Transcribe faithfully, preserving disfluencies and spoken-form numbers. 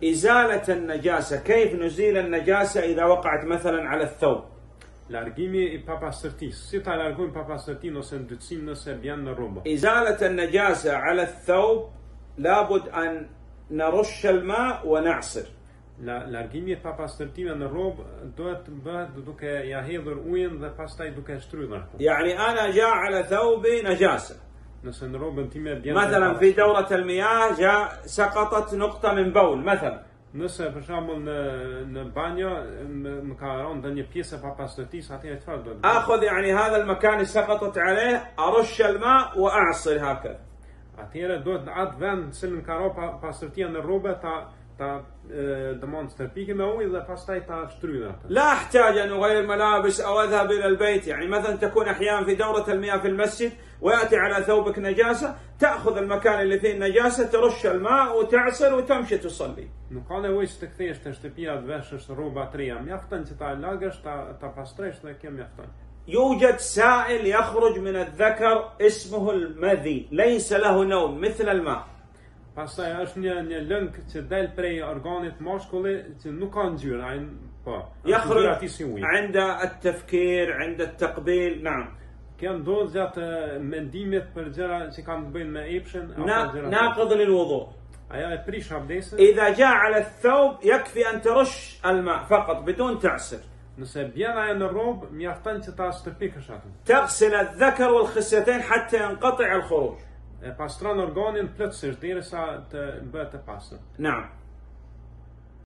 إزالة النجاسة، كيف نزيل النجاسة إذا وقعت مثلا على الثوب؟ Largimi i papastërtisë. Si ta largojmë papastërtinë ose ndrytësinë nëse bjen në rrobë? إزالة النجاسة على الثوب لابد أن نرش الماء ونعصر. La largimi i papastërtive në rrobë duhet të bëhet duke ja hedhur ujin dhe pastaj duke shtrydhur. يعني أنا جاء على ثوبي نجاسة. Nëse në rrobën time bjen مثلا في دورة المياه جاء سقطت نقطة من بول مثلا. Nëse për shembull në në banjo më ka rënë ndonjë pjesë e papastërtisë, atëherë çfarë do të bëj? آخذ يعني هذا المكان اللي سقطت عليه أرش الماء وأعصر هكذا. Atëherë duhet në atë vend që më ka rënë pastërtia në rrobë ta ta dëmon stërpike me ujë dhe pastaj ta shtrydh atë. لا أحتاج أن أغير ملابس أو أذهب إلى البيت، يعني مثلا تكون أحيانا في دورة المياه في المسجد ويأتي على ثوبك نجاسة، تأخذ المكان اللي فيه النجاسة ترش الماء وتعصر وتمشي تصلي. Nuk ka nevojë të kthesh te shtëpia të veshësh rroba të reja, mjafton që ta lagësh, ta ta pastrosh dhe kjo mjafton. يوجد سائل يخرج من الذكر اسمه المذي، ليس له نوم مثل الماء. Pastaj është një një lëng që del prej organit mashkulli që nuk ka ngjyrë, ai po. يخرج Ngjyra si uji. عند التفكير عند التقبيل. نعم. Kjo ndodh gjatë mendimit për gjëra që kanë të bëjnë me epshin apo gjëra. ناقض للوضوء. Ajo e prish abdesin. إذا جاء على الثوب يكفي أن ترش الماء فقط بدون تعصر. Nëse bjen ajo në rrobë, mjafton që ta stërpikësh atë. تغسل الذكر والخصيتين حتى ينقطع الخروج. E pastron organin plotësisht derisa të bëhet e pastër. نعم.